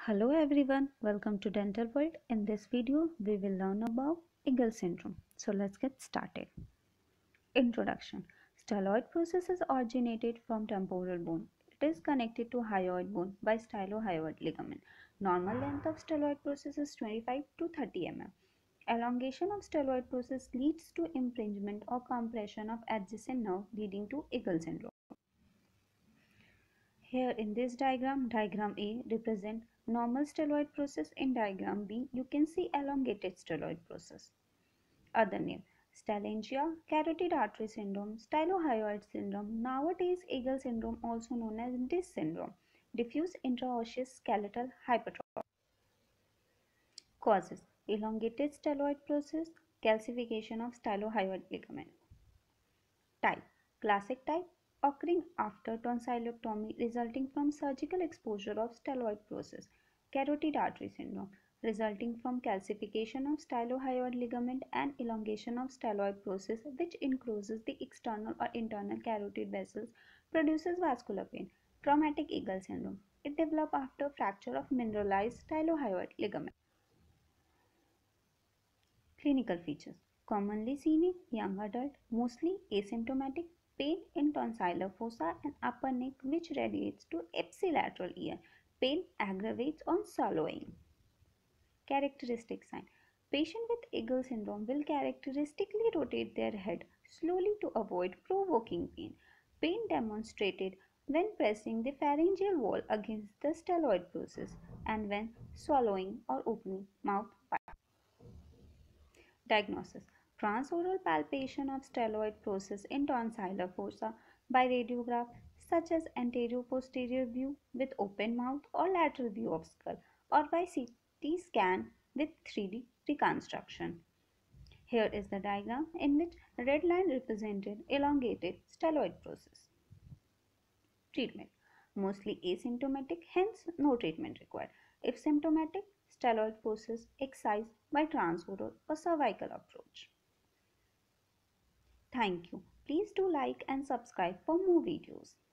Hello everyone, welcome to Dental World. In this video, we will learn about Eagle syndrome. So let's get started. Introduction. Styloid process is originated from temporal bone. It is connected to hyoid bone by stylohyoid ligament. Normal length of styloid process is 25 to 30 mm. Elongation of styloid process leads to impingement or compression of adjacent nerve leading to Eagle syndrome. Here in this diagram, diagram A represents normal styloid process. In diagram B, you can see elongated styloid process. Other name, Stylengia, carotid artery syndrome, stylohyoid syndrome, nowadays Eagle syndrome also known as DIS syndrome, diffuse intraosseous skeletal hypertrophy. Causes, elongated styloid process, calcification of stylohyoid ligament. Type, classic type, occurring after tonsillectomy resulting from surgical exposure of styloid process. Carotid artery syndrome, resulting from calcification of stylohyoid ligament and elongation of styloid process which encloses the external or internal carotid vessels, produces vascular pain. Traumatic Eagle syndrome, it develops after fracture of mineralized stylohyoid ligament. Clinical features, commonly seen in young adult, mostly asymptomatic, pain in tonsillar fossa and upper neck which radiates to ipsilateral ear. Pain aggravates on swallowing. Characteristic sign, patient with Eagle syndrome will characteristically rotate their head slowly to avoid provoking pain. Pain demonstrated when pressing the pharyngeal wall against the styloid process and when swallowing or opening mouth wide. Diagnosis, transoral palpation of styloid process in tonsillar fossa by radiograph such as anterior-posterior view with open mouth or lateral view of skull, or by CT scan with 3D reconstruction. Here is the diagram in which red line represented elongated styloid process. Treatment, mostly asymptomatic, hence no treatment required. If symptomatic, styloid process excised by transoral or cervical approach. Thank you. Please do like and subscribe for more videos.